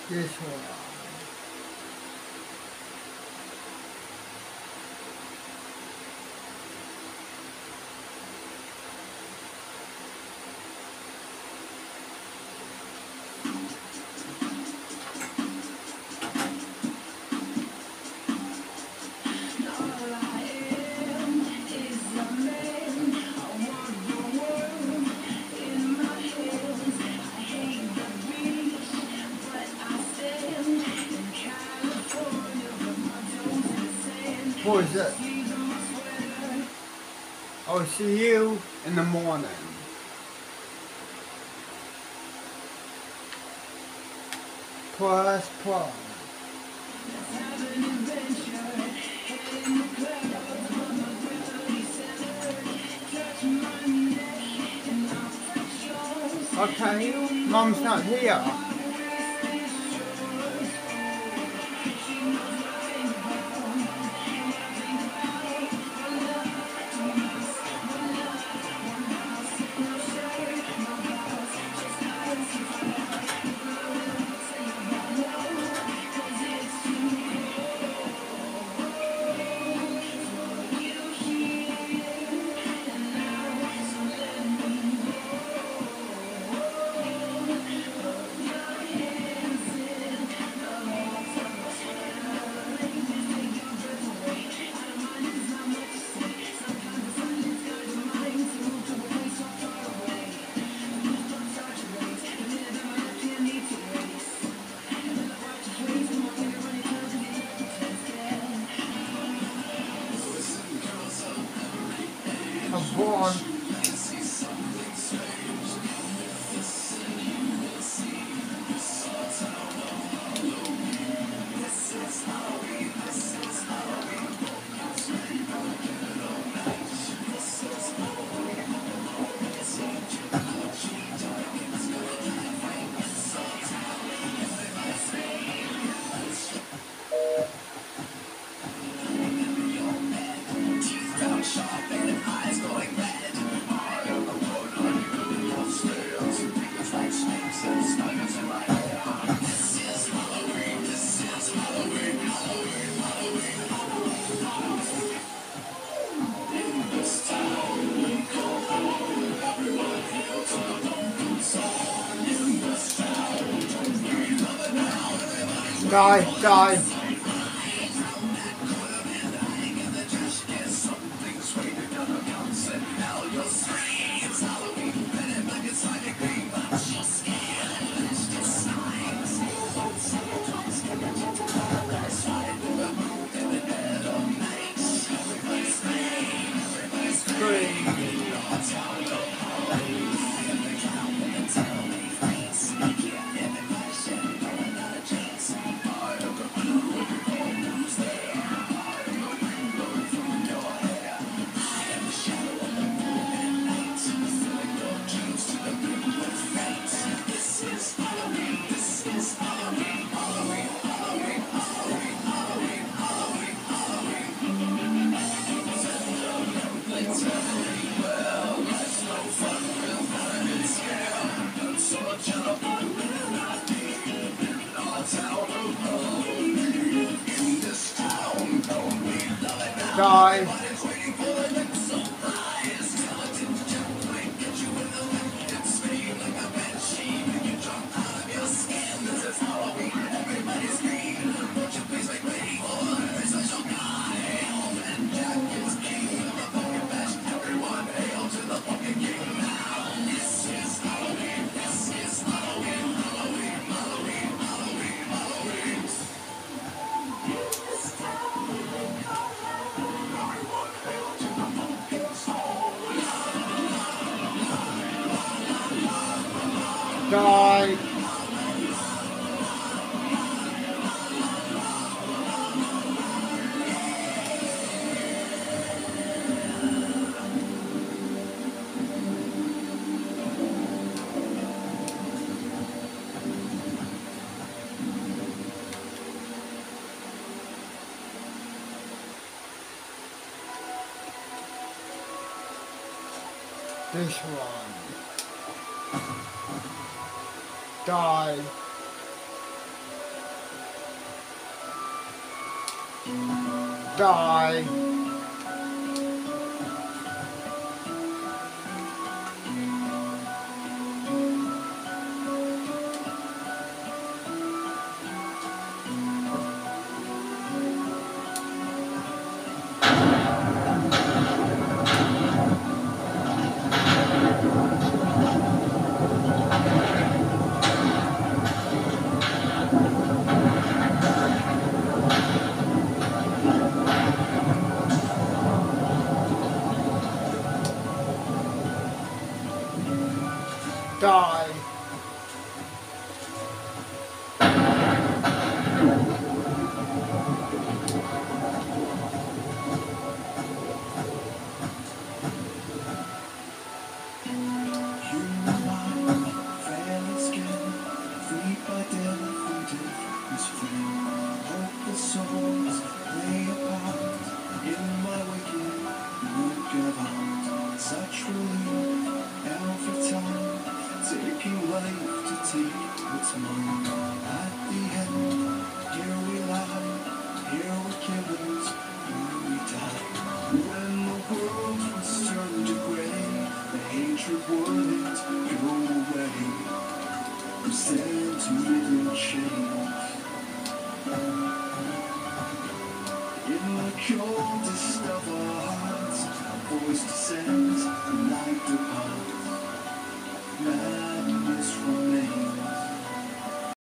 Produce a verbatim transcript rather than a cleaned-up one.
This one. What is it? I'll see you in the morning. Plus, plus. Okay, Mum's not here. I'm born. Die, die. Die. Die. This one. Die. die, die. Such relief every time, taking life to take what's mine. At the end, here we lie, here we killers, here we die. When the world was turned to grey, the hatred wouldn't go away. We stand to live in change. In the coldest of our hearts, voice descends, the night departs.